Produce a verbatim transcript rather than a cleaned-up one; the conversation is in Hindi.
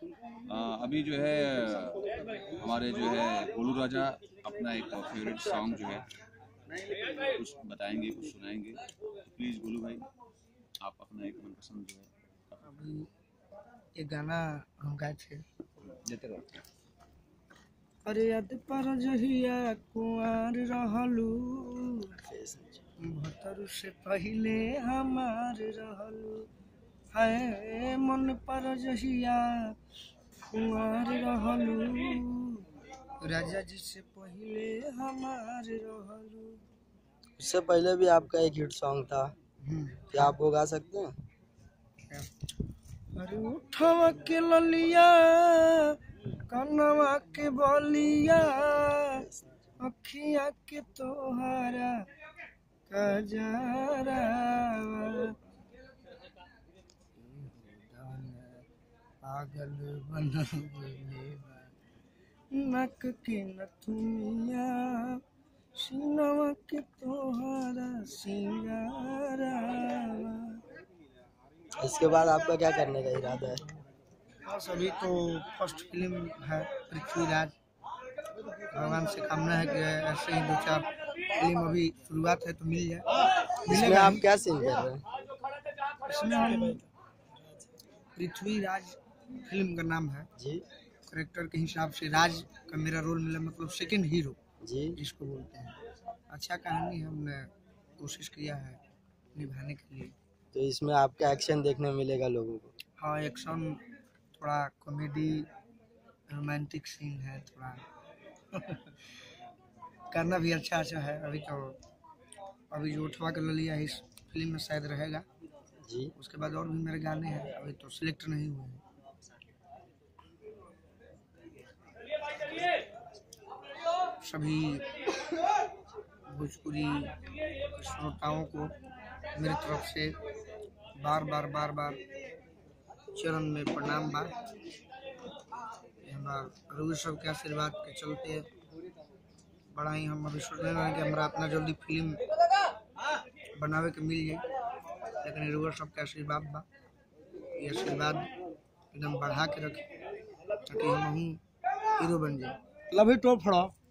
आ, अभी जो है हमारे जो है गोलू राजा अपना एक फेवरेट सॉन्ग जो है कुछ बताएंगे, कुछ सुनाएंगे, तो प्लीज़ गोलू भाई आप अपना एक मनपसंद जो है। अभी ये गाना हम गाए थे, देते रहो। अरे याद पर जहिया कुंवर रहलू, भतर से पहले हमार रहलू, है मन पर जहिया कुंवर रहलू, राजा जी से पहले हमार रहलू। उससे पहले भी आपका एक हिट सॉन्ग था, क्या आप वो गा सकते हैं? अरे उठवा के ललिया कनवा के बलिया, अखिया के तोहरा कजरा, पागल बनवले नक के नथुनिया, सीनवा के तोहरा सिंगारा। इसके बाद आपका क्या करने का इरादा है? बस अभी तो फर्स्ट फिल्म है पृथ्वीराज, भगवान से कामना है कि ऐसे ही दो चार फिल्म अभी शुरुआत है तो मिल जाए। इसमें आप क्या सीन कर रहे हैं? इसमें हम पृथ्वीराज फिल्म का नाम है जी। करेक्टर के हिसाब से राज का मेरा रोल मिला, मतलब सेकंड हीरो जी जिसको बोलते हैं। अच्छा कहानी हमने कोशिश किया है निभाने के लिए। तो इसमें आपका एक्शन देखने मिलेगा लोगों को? हाँ, एक्शन, थोड़ा कॉमेडी, रोमांटिक सीन है थोड़ा करना भी अच्छा अच्छा है। अभी तो अभी जो उठवा के ललिया इस फिल्म में शायद रहेगा जी। उसके बाद और भी मेरे गाने हैं, अभी तो सिलेक्ट नहीं हुए हैं। सभी भोजपुरी श्रोताओं को मेरी तरफ से बार बार बार बार चरण में प्रणाम बा। हमारा रघु सब के आशीर्वाद के चलते बड़ा ही हम अभी सोच रहे हैं कि हमारा इतना जल्दी फिल्म बनावे के मिल जाए, लेकिन रघु सब के आशीर्वाद बा, ये आशीर्वाद एकदम बढ़ा के रखे ताकि हम हीरो बन जाए। लभी टॉप फड़ा।